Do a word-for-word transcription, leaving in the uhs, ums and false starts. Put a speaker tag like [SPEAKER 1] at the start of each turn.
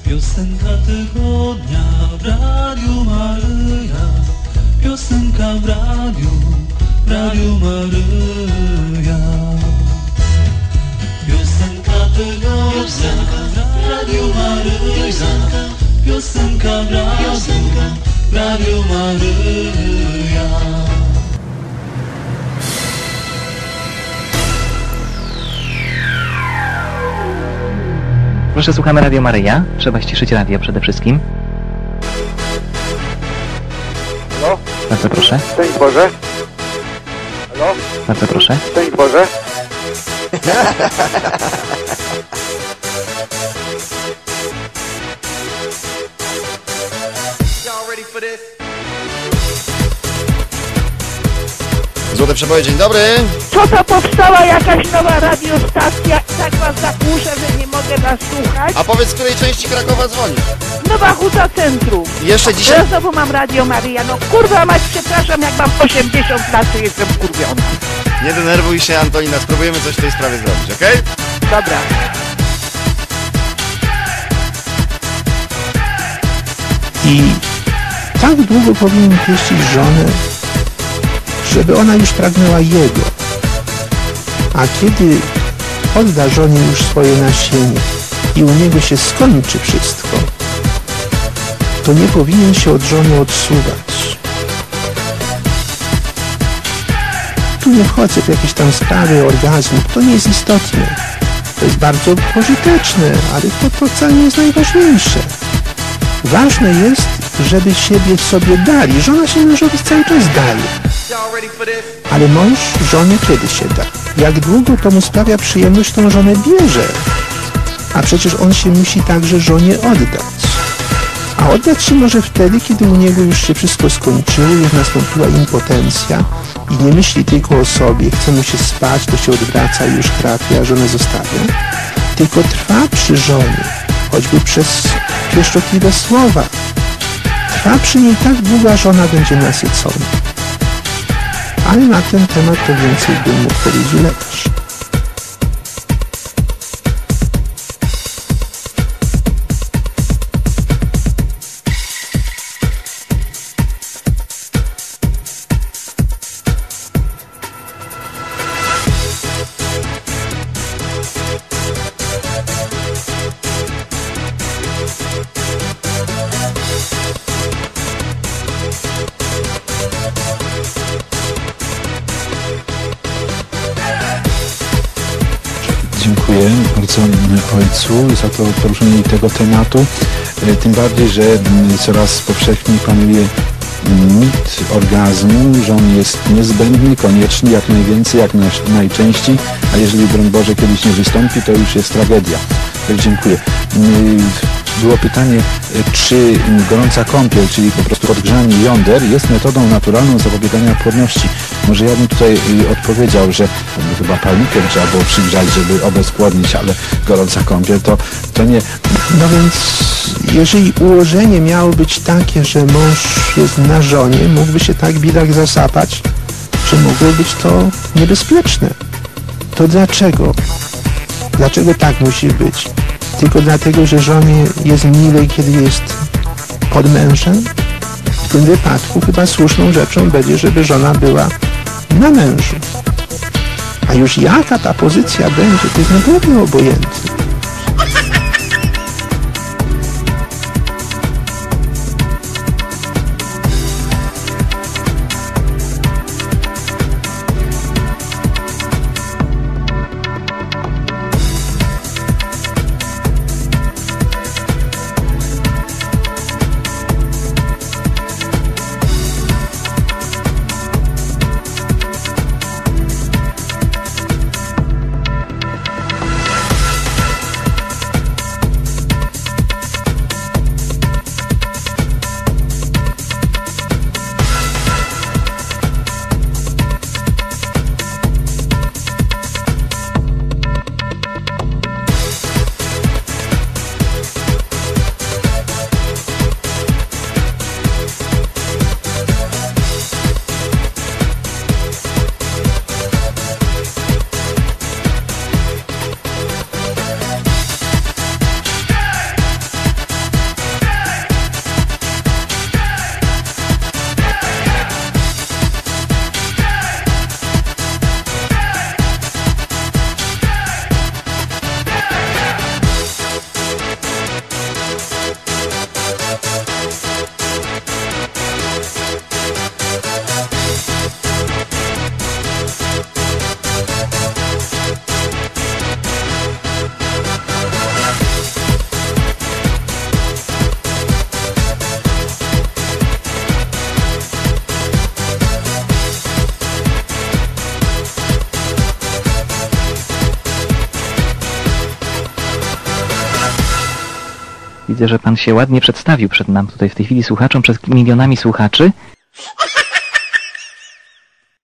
[SPEAKER 1] Piosenka tygodnia w Radiu Maryja. Piosenka w radiu, w Radiu Maryja. Piosenka tygodnia w Radiu Maryja. Piosenka w radiu, w Radiu Maryja.
[SPEAKER 2] Proszę, słuchamy Radio Maryja. Trzeba ściszyć radio przede wszystkim.
[SPEAKER 3] Halo?
[SPEAKER 2] Bardzo proszę.
[SPEAKER 3] Szczęść Boże. Halo?
[SPEAKER 2] Bardzo proszę.
[SPEAKER 3] Szczęść Boże.
[SPEAKER 4] Złote Przeboje, dzień dobry.
[SPEAKER 5] Co to powstała jakaś nowa radiostacja i tak was zakłuszę, że nie mogę was słuchać?
[SPEAKER 4] A powiedz, z której części Krakowa dzwonisz?
[SPEAKER 5] Nowa Huta Centrum.
[SPEAKER 4] Jeszcze dzisiaj...
[SPEAKER 5] Ja znowu mam Radio Maryja. No kurwa mać, przepraszam, jak mam osiemdziesiąt lat, to jestem wkurwiona.
[SPEAKER 4] Nie denerwuj się, Antolina, spróbujemy coś w tej sprawie zrobić, okej? Okay?
[SPEAKER 5] Dobra.
[SPEAKER 6] I tak długo powinien pieścić żonę, żeby ona już pragnęła jego. A kiedy odda żonie już swoje nasienie i u niego się skończy wszystko, to nie powinien się od żony odsuwać. Tu nie wchodzę w jakieś tam sprawy orgazmu, to nie jest istotne. To jest bardzo pożyteczne, ale to, to wcale nie jest najważniejsze. Ważne jest, żeby siebie sobie dali. Żona się mężowi cały czas daje. Ale mąż żonie kiedy się da? Jak długo to mu sprawia przyjemność, tą żonę bierze. A przecież on się musi także żonie oddać. A oddać się może wtedy, kiedy u niego już się wszystko skończyło, już nastąpiła impotencja i nie myśli tylko o sobie, chce mu się spać, to się odwraca i już chrapie, a żonę zostawia. Tylko trwa przy żonie, choćby przez pieszczotliwe słowa. Trwa przy niej tak długo, a żona będzie nasycona. Ale na ten temat to więcej bym mógł powiedzieć lekarz.
[SPEAKER 7] Dziękuję bardzo Ojcu za to poruszenie tego tematu, tym bardziej, że coraz powszechniej panuje mit orgazmu, że on jest niezbędny, konieczny, jak najwięcej, jak najczęściej, a jeżeli, broń Boże, kiedyś nie wystąpi, to już jest tragedia. Tak, dziękuję. Było pytanie, czy gorąca kąpiel, czyli po prostu podgrzanie jąder, jest metodą naturalną zapobiegania płodności. Może ja bym tutaj odpowiedział, że chyba palnikiem trzeba było przygrzać, żeby obezpłodnić, ale gorąca kąpiel to, to nie.
[SPEAKER 6] No więc, jeżeli ułożenie miało być takie, że mąż jest na żonie, mógłby się tak bidak zasapać, że mogło być to niebezpieczne. To dlaczego? Dlaczego tak musi być? Tylko dlatego, że żonie jest milej, kiedy jest pod mężem? W tym wypadku chyba słuszną rzeczą będzie, żeby żona była na mężu. A już jaka ta pozycja będzie, to jest naprawdę obojętne.
[SPEAKER 2] Widzę, że pan się ładnie przedstawił przed nam tutaj w tej chwili słuchaczom, przed milionami słuchaczy.